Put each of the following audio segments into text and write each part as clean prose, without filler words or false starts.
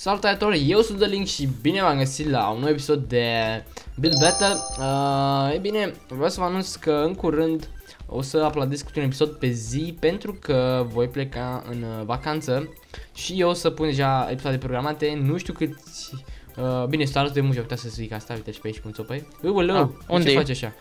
Salutare, eu sunt Link și bine v-am găsit la un nou episod de Build Battle. E bine, vreau să vă anunț că în curând o să uploadez un episod pe zi pentru că voi pleca în vacanță și eu o să pun deja episoade programate, nu știu câți... bine, sunt alături de muzică, putea să zic asta, uite și pe aici cum țopăi. Unde ce face așa?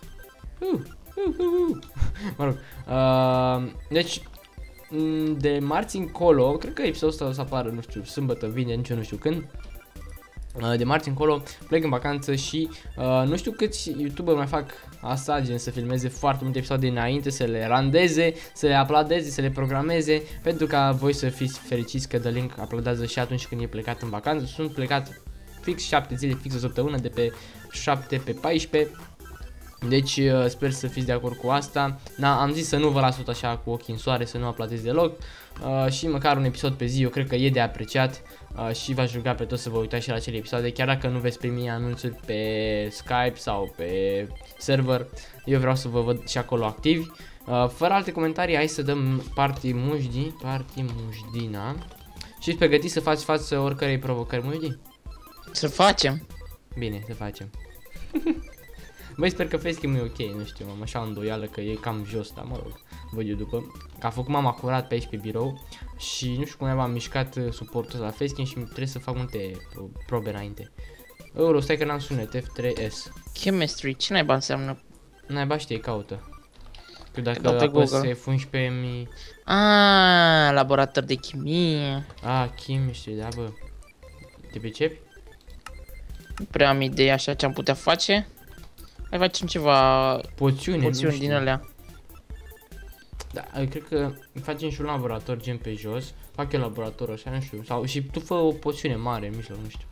Mă rog, deci... de marți încolo, cred că episodul ăsta o să apară, nu știu, sâmbătă, vineri, nici eu nu știu când. De marți încolo plec în vacanță și nu știu câți youtuberi mai fac asta, gen să filmeze foarte multe episoade înainte, să le randeze, să le uploadeze, să le programeze, pentru ca voi să fiți fericiți că The Link uploadează și atunci când e plecat în vacanță. Sunt plecat fix 7 zile, fix o săptămână, de pe 7 pe 14. Deci sper să fiți de acord cu asta. Am zis să nu vă las tot așa cu ochii în soare, să nu uploadez deloc. Și măcar un episod pe zi, eu cred că e de apreciat. Și v-aș ruga pe toți să vă uitați și la acele episoade. Chiar dacă nu veți primi anunțuri pe Skype sau pe server, eu vreau să vă văd și acolo activi. Fără alte comentarii, hai să dăm party mujdina. Și pregătiți să faci față oricărei provocări, Mujdi? Să facem. Bine, să facem. Băi, sper că facecam e ok, nu știu, am așa îndoială că e cam jos, dar mă rog, văd eu după. Că a făcut mama curat pe aici pe birou și nu știu cum am mișcat suportul la facecam și trebuie să fac multe probe înainte. Stai că n-am sunet, F3S. Chemistry, ce naiba înseamnă? Naiba știe, caută. Că dacă apăs F11 mi... Laborator de chimie. Chemistry, da bă. Te pricepi? Nu prea am idee așa ce am putea face. Hai facem ceva poțiuni din alea. Da, cred că facem și un laborator gen pe jos. Fac eu laboratorul așa, nu știu. Sau și tu fă o poțiune mare în mijloc, nu știu.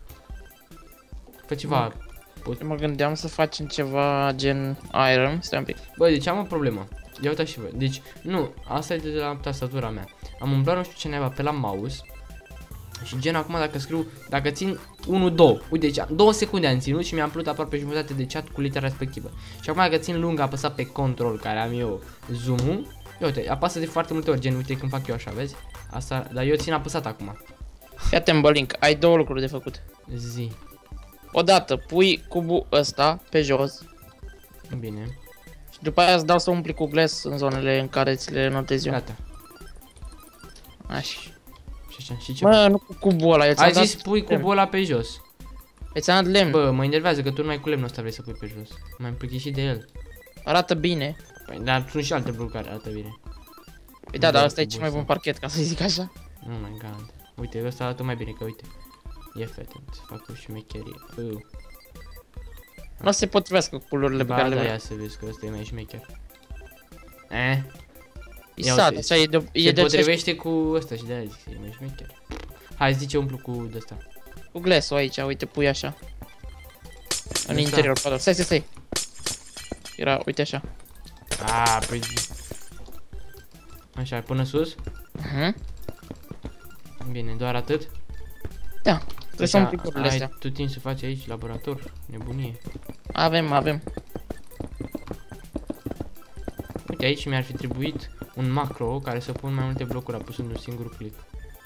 Fă ceva. Mă gândeam să facem ceva gen iron, stai un pic. Băi, deci am o problemă. Ia uitați și voi. Deci, nu, asta e de la tastatura mea. Am umblat nu știu ce naiba pe la mouse. Și gen acum dacă scriu, dacă țin 1-2, uite, deci 2 secunde am ținut și mi-am plut aproape jumătate de chat cu litera respectivă. Și acum dacă țin lung, apăsat pe control, care am eu zoom-ul, uite, apasă de foarte multe ori, gen, uite când fac eu așa, vezi? Asta, dar eu țin apăsat acum. Fii-te-n, bă, Link, ai două lucruri de făcut. Zi. Odată, pui cubul ăsta pe jos. Bine. Și după aia îți dau să umpli cu glass în zonele în care ți le notez eu. Gata. Așa. Și ce? Mă, nu cu cubul ăla, ai zis pui cubul ăla pe jos. Ți-am dat lemn. Bă, mă enervează că tu numai cu lemnul ăsta vrei să pui pe jos. M-am plictisit de el. Arată bine. Păi, dar sunt și alte blocuri care arată bine. Păi da, dar ăsta e cel mai bun parchet, ca să zic așa. Oh my god. Uite, ăsta arată mai bine, că uite. E fete, să fac o șmecherie. Nu se potrivească cu culorile pe care le văd. văd. Ia să vezi că ăsta e mai șmecher. Isat, așa e de... Se potrivește cu ăsta și de aia zic, e mai șmecher. Hai, zice umplu cu de-asta. Cu glass-ul aici, uite, pui așa. În interior, pardon. Stai. Era, uite așa. Păi... Așa, până sus? Bine, doar atât? Da, trebuie să umpli curile astea. Tu timp să faci aici laborator, nebunie. Avem. Uite, aici mi-ar fi trebuit un macro care să pun mai multe blocuri apăsând un singur click.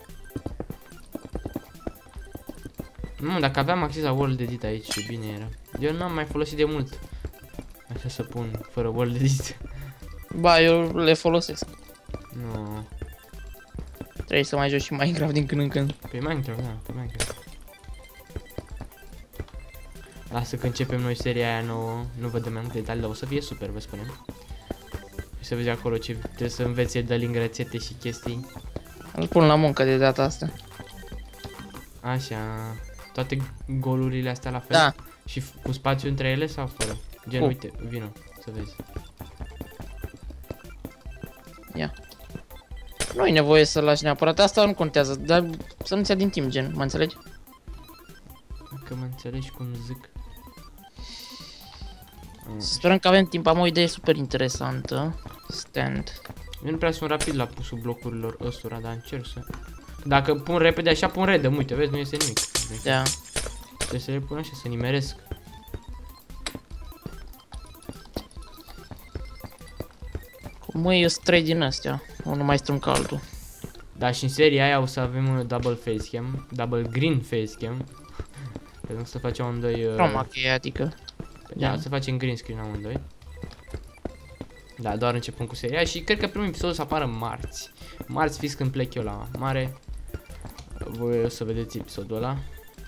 Nu, dacă aveam acces la World Edit aici, ce bine era. Eu n-am mai folosit de mult. Așa să pun fără World Edit. Ba, eu le folosesc. Nu. Trebuie să mai joci și Minecraft din când în când. Pe Minecraft, da, pe Minecraft. Lasă că începem noi seria aia nouă, nu vă dăm mai multe detalii, dar o să fie super, vă spunem. Și să vezi acolo ce trebuie să înveți de lângă rețete și chestii. Îl pun la muncă de data asta. Așa, toate golurile astea la fel? Da. Și cu spațiu între ele sau fără? Gen, uite, vino, să vezi. Ia. Nu e nevoie să lași neapărat, asta nu contează, dar să nu-ți ia din timp, gen, mă înțelegi? Dacă mă înțelegi cum zic. Sperăm că avem timp, am o idee super interesantă. Stand. Eu nu prea sunt rapid la pusul blocurilor ăstora, dar încerc să... Dacă pun repede așa, pun redă, uite, vezi, nu iese nimic. Da. Trebuie să le pun așa, să nimeresc. Cum eu sunt 3 din astea, unul mai strâng ca altul. Da, și în seria aia o să avem un double facecam, double green facecam. Pentru să facem amândoi... Chroma key, adică. Da, o să facem green screen amândoi. Da, doar începem cu seria și cred că primul episod o să apară marți. Marți fix când plec eu la mare. Voi o să vedeți episodul ăla.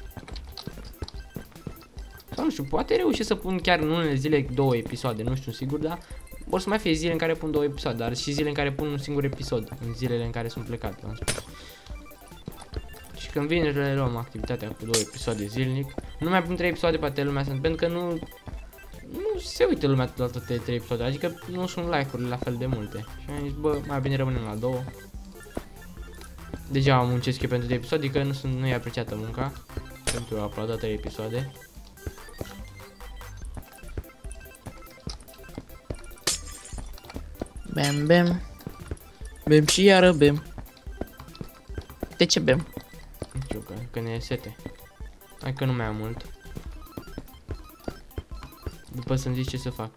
Sau nu știu, poate reuși să pun chiar în unele zile 2 episoade, nu știu sigur, dar vor să mai fie zile în care pun 2 episoade, dar și zile în care pun un singur episod, în zilele în care sunt plecat, am spus. Și când vine reluăm activitatea cu 2 episoade zilnic. Nu mai pun 3 episoade pe atâtea lumea, pentru că nu se uită lumea la toate 3 episoade, adică nu sunt like-urile la fel de multe. Și am zis, bă, mai bine rămânem la 2. Degeaba muncesc eu pentru 3 episoade, că nu e apreciată munca pentru a uploada 3 episoade. Bem, bem. Bem și iară bem. De ce bem? Nu știu, că ne e sete. Hai că nu mai am mult. După să-mi zici ce să fac.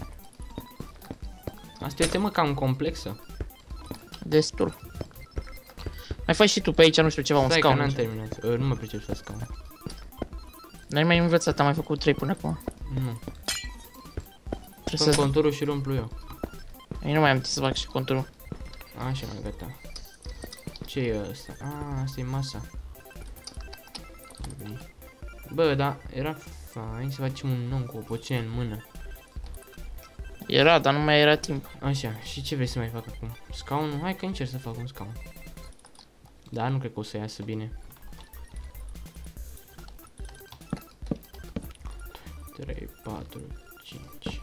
Asta e o temă cam complexă. Destul. Mai faci și tu pe aici, nu știu, ceva, un Stai scaun. că n-am terminat. Nu mă pricep să scaun. N-ai mai învățat, am mai făcut 3 până acum. Nu. Trebuie Pun să... conturul și îl umplu eu. Eu nu mai am să fac și conturul. Așa, mai gata. Ce e ăsta? Asta e masa. Bă, da, era fain să facem un om cu o pocină în mână. Era, dar nu mai era timp. Așa, și ce vrei să mai fac acum? Scaunul? Hai că încerc să fac un scaun. Da, nu cred că o să iasă bine. 3, 4, 5.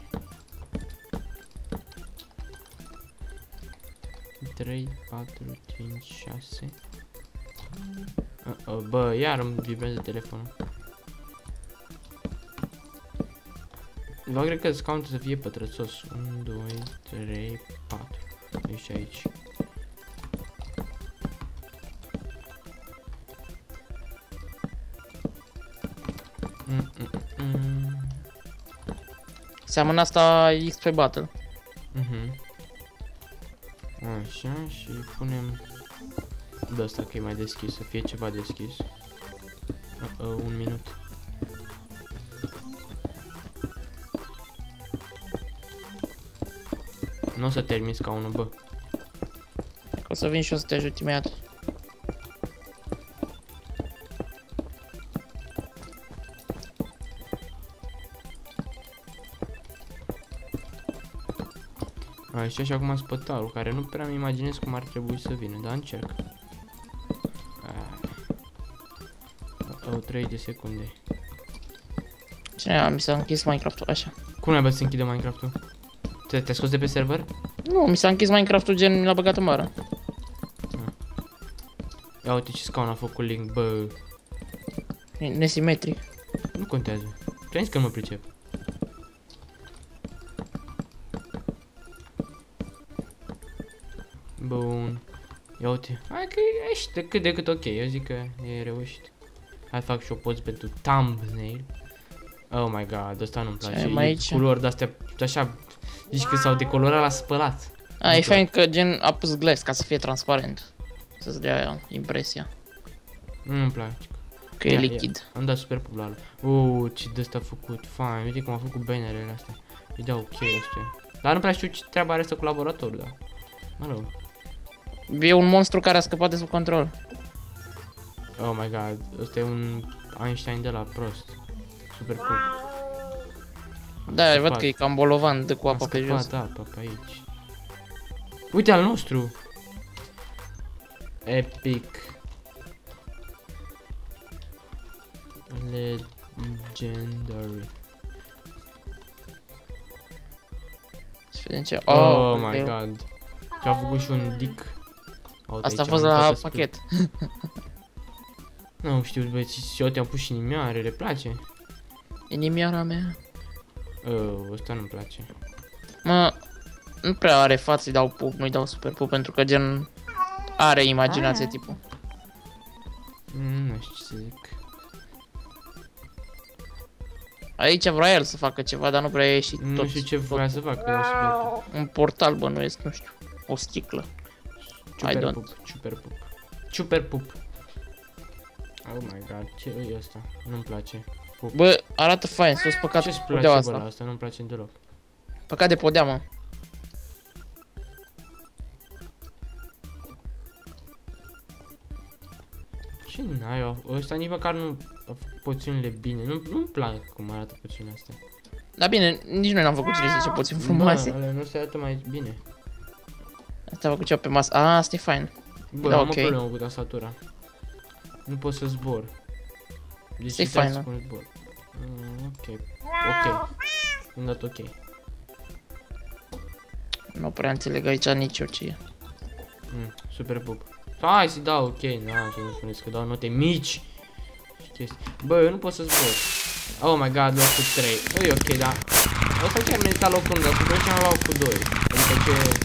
3, 4, 5, 6. Bă, iar îmi vibrează telefonul. Vă cred că scaunul să fie pătrățos. 1, 2, 3, 4. Deci aici. Seamănă asta XP Battle. Așa, și punem de asta că e mai deschis, să fie ceva deschis. Un minut. Nu o să termin scaunul, bă. O să vin și o să te ajut imediat. Așa, și acum spătarul, care nu prea mi imaginez cum ar trebui să vină, dar încerc. 30 de secunde. Cine mi s-a închis Minecraft-ul, așa. Cum n-ai băut să închide Minecraft-ul? Te-ai scos de pe server? Nu, mi s-a închis Minecraft-ul, gen mi l-a băgat în bară. Ia uite ce scaun a făcut Link, bă. Nesimetric. Nu contează. Ți-am zis că nu mă pricep. Bun. Ia uite. Hai că ești cât de cât ok. Eu zic că e reușit. Hai fac și o poză pentru thumbnail. Oh my god, ăsta nu-mi place. Culori de-astea, așa, zici că s-au decolorat la spălat. E fain că gen a pus glass ca să fie transparent. Să-ți dea impresia. Nu-mi place. Că e lichid. Am dat super popular. Ce de-asta a făcut. Fain, uite cum a făcut bannerele astea. Îi dau ok astea. Dar nu prea știu ce treaba are asta cu laboratorul, da. Mă rog. E un monstru care a scăpat de sub control. Oh my god, ăsta e un Einstein de la prost. Super cool. Da, văd că e cam bolovan, dă cu apa pe jos. Da, apa pe aici. Uite al nostru. Epic. Legendary. Să vedem ce... Oh my god. Și-a făcut și un dick. Asta a fost la pachet. Nu știu, băieți, eu te-am pus și nimioare, le place? Inimioara mea. Ăsta nu-mi place. Mă, nu prea are față, îi dau pup, nu-i dau super pup, pentru că gen are imaginație tipul. Nu știu ce să zic. Aici vrea el să facă ceva, dar nu prea a ieșit tot. Nu știu ce vrea să facă, Un portal bănuiesc, nu știu, o sticlă. Ciuper don't. pup, ciuper pup. Ciuper pup. Oh my god, ce e ăsta? Nu-mi place. Pup. Bă, arată fain, sus păcat Ce-ți podeaua place, bă, la asta. asta? Nu-mi place deloc. Păcat de podea, mă. Ce n-ai, ăsta nici măcar nu a făcut poțiunile bine. Nu-mi plac cum arată poțiunile astea. Dar bine, nici noi n-am făcut cele 10 poțiuni frumoase. Bă, ale nu se arată mai bine. Asta a făcut ceva pe masă. A, asta e fain. Bă, Da, am ok. o problemă cu tastatura. Nu pot să zbor. Deci Asta e trebuie faină. să spun zbor. Ok. Ok. Am dat ok. Nu prea înțeleg aici nici eu ce e. Super pup. Hai să dau ok, na, să nu spuneți că dau note mici. Și chestii. Bă, eu nu pot să zbor. Oh my god, locul 3. E ok, da. Asta chiar merita locul 1, dar să trecem la locul 2. Adică ce...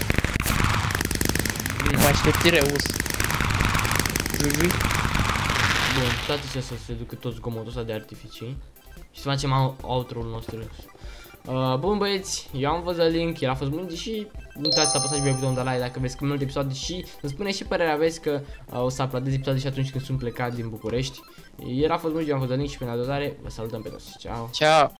Mai șteptireus. Jujui. Bun, toate astea să se ducă tot zgomotul ăsta de artificii. Și să facem outro-ul nostru. Bun băieți, eu am văzut link, el a fost bun și nu uitați să apăsați pe butonul de like dacă vreți că multe episoade și să spuneți și părerea aveți că o să uploadez episoade și atunci când sunt plecat din București. El a fost bun, eu am văzut link și pe dotare, vă salutăm pe toți, ceau! Ciao.